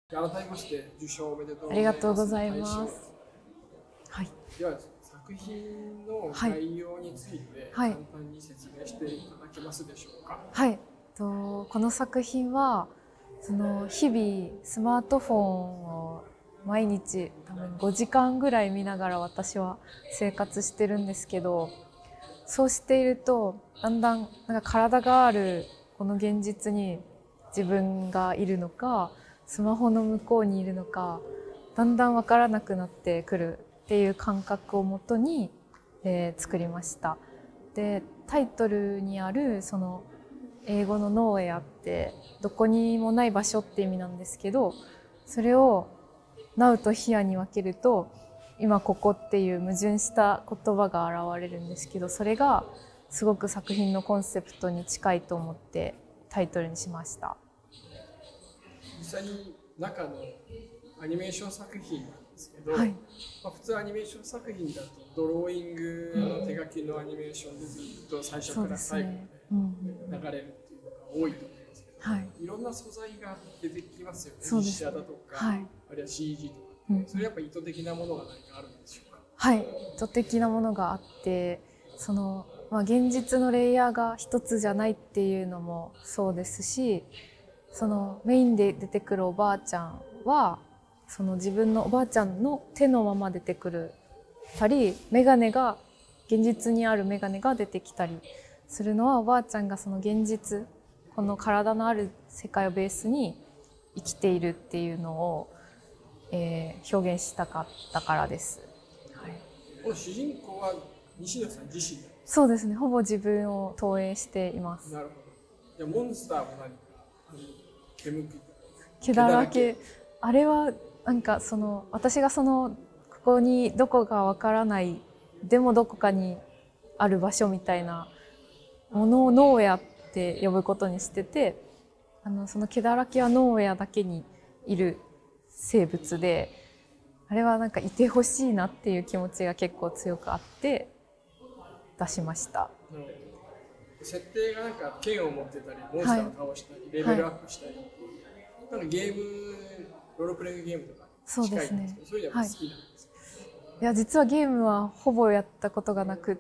改めまして受賞おめでとうございます。 ありがとうございます。はい。 では作品の概要について簡単に説明していただけますでしょうか。 はい。この作品は日々スマートフォンを毎日多分5時間ぐらい見ながら私は生活してるんですけど、そうしているとだんだんなんか体があるこの現実に自分がいるのかスマホの向こうにいるのかだんだん分からなくなってくるっていう感覚をもとに、作りました。でタイトルにあるその英語のノーウェアってどこにもない場所って意味なんですけど、それを Now と Here に分けると今ここっていう矛盾した言葉が現れるんですけど、それがすごく作品のコンセプトに近いと思ってタイトルにしました。 実際に中のアニメーション作品なんですけど、 はい、 普通アニメーション作品だとドローイングの手書きのアニメーションでずっと最初から最後まで流れるっていうのが多いと思いますけど、はい、いろんな素材が出てきますよね。実写だとか、はい、あるいは CG とか、それやっぱ意図的なものが何かあるんでしょうか。 はい、意図的なものがあって、現実のレイヤーが一つじゃないっていうのもそうですし、メインで出てくるおばあちゃんは自分のおばあちゃんの手のまま出てくるたり、メガネが現実にあるメガネが出てきたりするのは、おばあちゃんがその現実、この体のある世界をベースに生きているっていうのを、表現したかったからです。はい、 この主人公は西野さん自身。 そうですね、ほぼ自分を投影しています。 なるほど。じゃあモンスターも何か毛だらけ、あれはなんか私がここにどこかわからない、でもどこかにある場所みたいなものをノーウェアって呼ぶことにしてて、その毛だらけはノーウェアだけにいる生物で、あれはなんかいてほしいなっていう気持ちが結構強くあって出しました。 設定がなんか剣を持ってたりモンスターを倒したり、レベルアップしたり、なんかゲームロールプレイングゲームとか近いんですけど、そういうのは好きなんですか。 いや、実はゲームはほぼやったことがなくって、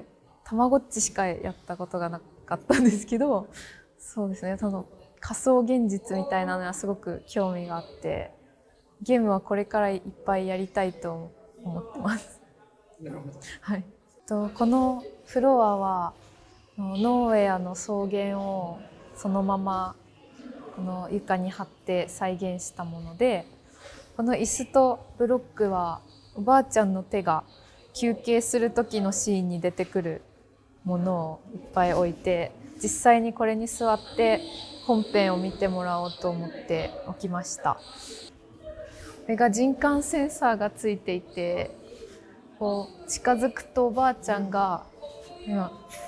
たまごっちしかやったことがなかったんですけど、そうですね、仮想現実みたいなのはすごく興味があって、ゲームはこれからいっぱいやりたいと思ってます。 なるほど。 はい。このフロアはノーウェアの草原をそのままこの床に貼って再現したもので、この椅子とブロックはおばあちゃんの手が休憩する時のシーンに出てくるものをいっぱい置いて、実際にこれに座って本編を見てもらおうと思って置きました。これが人感センサーがついていて、こう近づくとおばあちゃんが今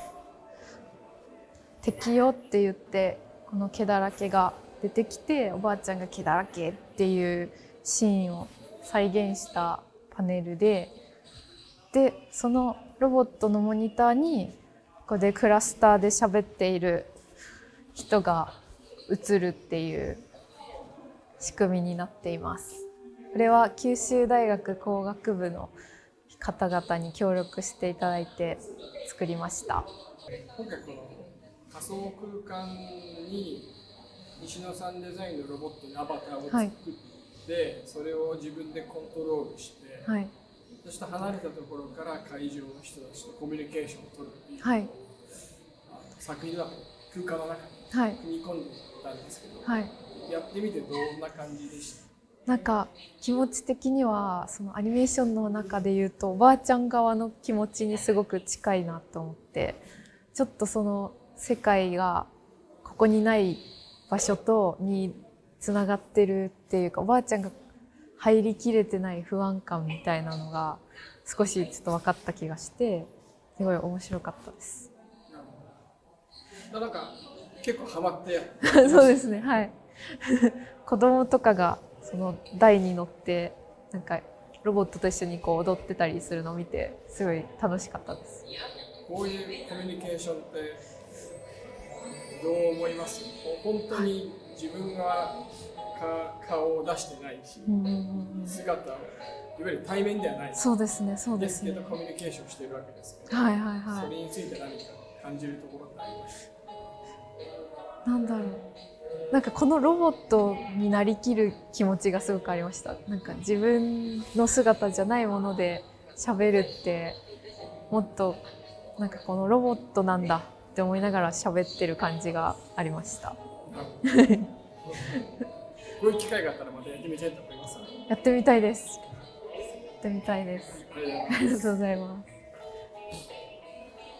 敵よって言ってこの毛だらけが出てきて、おばあちゃんが毛だらけっていうシーンを再現したパネルで、そのロボットのモニターにここでクラスターで喋っている人が映るっていう仕組みになっています。これは九州大学工学部の方々に協力していただいて作りました。 今回この仮想空間に西野さんデザインのロボットにアバターを作って、はい、それを自分でコントロールして、はい、そして離れたところから会場の人たちとコミュニケーションを取るっていう、はい、作品の空間の中に組み込んでたんですけど、はい、やってみてどんな感じでした？ なんか気持ち的にはアニメーションの中で言うとおばあちゃん側の気持ちにすごく近いなと思って、ちょっと世界がここにない場所につながってるっていうか、おばあちゃんが入りきれてない不安感みたいなのが少しちょっと分かった気がして、すごい面白かったです。 なんか結構ハマってそうですね、はい子供とかがその台に乗ってなんかロボットと一緒にこう踊ってたりするのを見てすごい楽しかったです。 こういうコミュニケーションってどう思います？本当に自分が顔を出してないし、姿をいわゆる対面ではない。 そうですね、そうですね。 ですけどコミュニケーションしているわけですけど、 はいはいはい。 それについて何か感じるところってあります？ なんだろう。なんかこのロボットになりきる気持ちがすごくありました。なんか自分の姿じゃないもので喋るってもっとなんかこのロボットなんだって思いながら喋ってる感じがありました。 こういう機会があったらまたやってみたいと思います。 やってみたいです。やってみたいです。ありがとうございます。